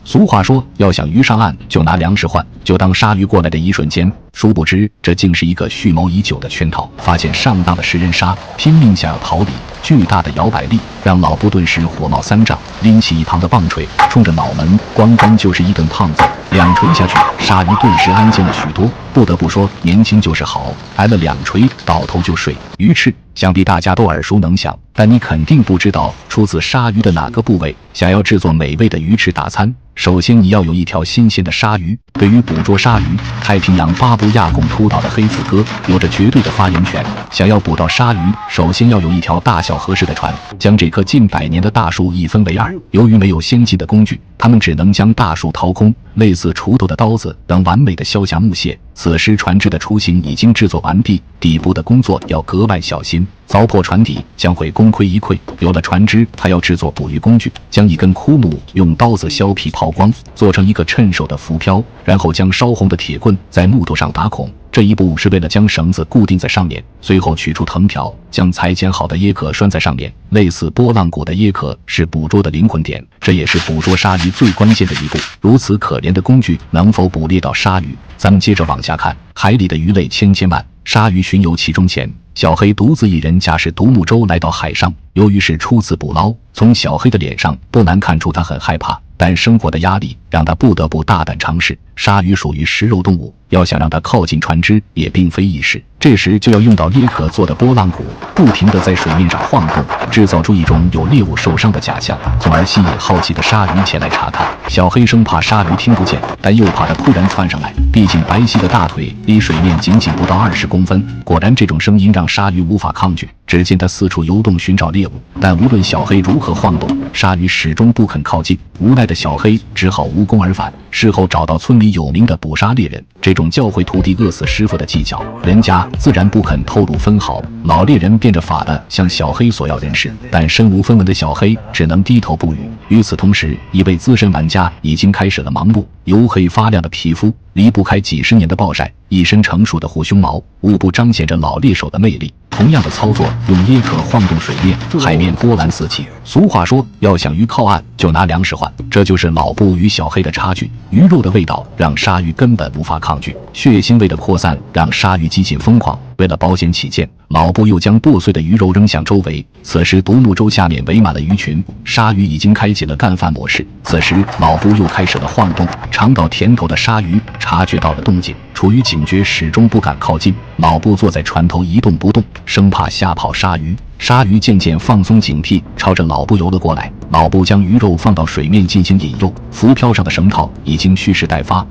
俗话说，要想鱼上岸，就拿粮食换。就当鲨鱼过来的一瞬间，殊不知这竟是一个蓄谋已久的圈套。发现上当的食人鲨拼命想要逃离，巨大的摇摆力让老布顿时火冒三丈，拎起一旁的棒槌，冲着脑门咣咣就是一顿胖揍。两锤下去，鲨鱼顿时安静了许多。不得不说，年轻就是好，挨了2锤，倒头就睡。鱼翅，想必大家都耳熟能详，但你肯定不知道出自鲨鱼的哪个部位。想要制作美味的鱼翅大餐，首先你要有一条新鲜的鲨鱼。对于捕捉鲨鱼，太平洋巴布亚拱突岛的黑腹哥有着绝对的发言权。想要捕到鲨鱼，首先要有一条大小合适的船，将这棵近100年的大树一分为2。由于没有先进的工具，他们只能将大树掏空，类似锄头的刀子等完美的削下木屑。此时船只的雏形已经制作完毕，底部的工作要格外小心，凿破船底将会功亏一篑。有了船只，还要制作捕鱼工具，将一根枯木用刀子削皮抛光，做成一个趁手的浮漂，然后将烧红的铁棍在木头上打孔。这一步是为了将绳子固定在上面，随后取出藤条，将裁剪好的椰壳拴在上面。类似波浪鼓的椰壳是捕捉的灵魂点，这也是捕捉鲨鱼最关键的一步。如此可怜的工具能否捕猎到鲨鱼？咱们接着往下看，海里的鱼类千千万，鲨鱼巡游其中前，小黑独自一人驾驶独木舟来到海上。由于是初次捕捞，从小黑的脸上不难看出他很害怕，但生活的压力让他不得不大胆尝试。鲨鱼属于食肉动物，要想让它靠近船只也并非易事。这时就要用到椰壳做的波浪鼓，不停地在水面上晃动，制造出一种有猎物受伤的假象，从而吸引好奇的鲨鱼前来查看。小黑生怕鲨鱼听不见，但又怕它突然窜上来，毕竟白皙的大腿离水面仅仅不到20公分。果然，这种声音让鲨鱼无法抗拒。只见它四处游动寻找猎物，但无论小黑如何晃动，鲨鱼始终不肯靠近。无奈的小黑只好无功而返。事后找到村里有名的捕杀猎人，这种教会徒弟饿死师傅的技巧，人家自然不肯透露分毫。老猎人变着法的向小黑索要人事，但身无分文的小黑只能低头不语。与此同时，一位资深玩家已经开始了忙碌。黝黑发亮的皮肤离不开几10年的暴晒，一身成熟的护胸毛无不彰显着老猎手的魅力。同样的操作，用椰壳晃动水面，海面波澜四起。俗话说，要想鱼靠岸，就拿粮食换。这就是老布与小黑的差距。鱼肉的味道让鲨鱼根本无法抗拒，血腥味的扩散让鲨鱼几近疯狂。为了保险起见，老布又将剁碎的鱼肉扔向周围。此时独木舟下面围满了鱼群，鲨鱼已经开启了干饭模式。此时老布又开始了晃动，尝到甜头的鲨鱼察觉到了动静，处于警觉，始终不敢靠近。老布坐在船头一动不动，生怕吓跑鲨鱼。鲨鱼渐渐放松警惕，朝着老布游了过来。老布将鱼肉放到水面进行引诱，浮漂上的绳套已经蓄势待发。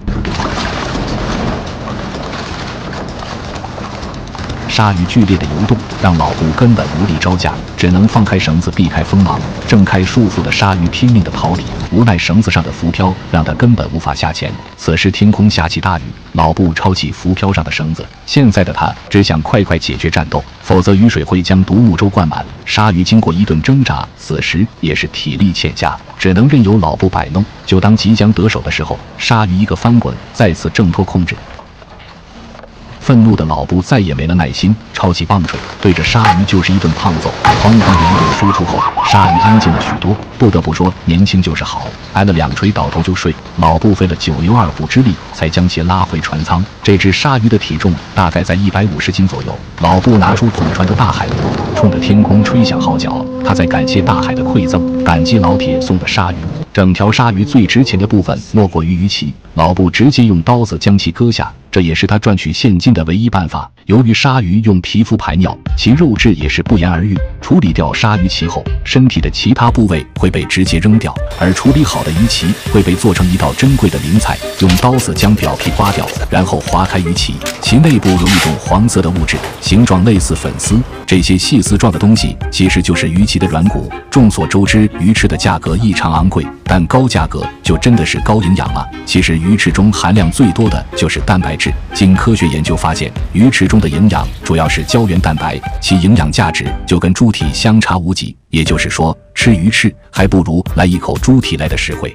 鲨鱼剧烈的游动让老布根本无力招架，只能放开绳子避开锋芒。挣开束缚的鲨鱼拼命的逃离，无奈绳子上的浮漂让他根本无法下潜。此时天空下起大雨，老布抄起浮漂上的绳子，现在的他只想快快解决战斗，否则雨水会将独木舟灌满。鲨鱼经过一顿挣扎，此时也是体力欠佳，只能任由老布摆弄。就当即将得手的时候，鲨鱼一个翻滚，再次挣脱控制。愤怒的老布再也没了耐心，抄起棒槌对着鲨鱼就是一顿胖揍。狂狂连滚输出后，鲨鱼安静了许多。不得不说，年轻就是好，挨了2锤倒头就睡。老布费了9牛2虎之力才将其拉回船舱。这只鲨鱼的体重大概在150斤左右。老布拿出统船的大海螺，冲着天空吹响号角，他在感谢大海的馈赠，感激老铁送的鲨鱼。整条鲨鱼最值钱的部分莫过于鱼鳍，老布直接用刀子将其割下，这也是他赚取现金的唯一办法。由于鲨鱼用皮肤排尿，其肉质也是不言而喻。处理掉鲨鱼鳍后，身体的其他部位会被直接扔掉，而处理好的鱼鳍会被做成一道珍贵的鳞菜，用刀子将表皮刮掉，然后划开鱼鳍，其内部有一种黄色的物质，形状类似粉丝。这些细丝状的东西其实就是鱼鳍的软骨。众所周知，鱼翅的价格异常昂贵，但高价格就真的是高营养吗？其实鱼翅中含量最多的就是蛋白质。经科学研究发现，鱼翅中的营养主要是胶原蛋白，其营养价值就跟猪体相差无几。也就是说，吃鱼翅还不如来一口猪体来的实惠。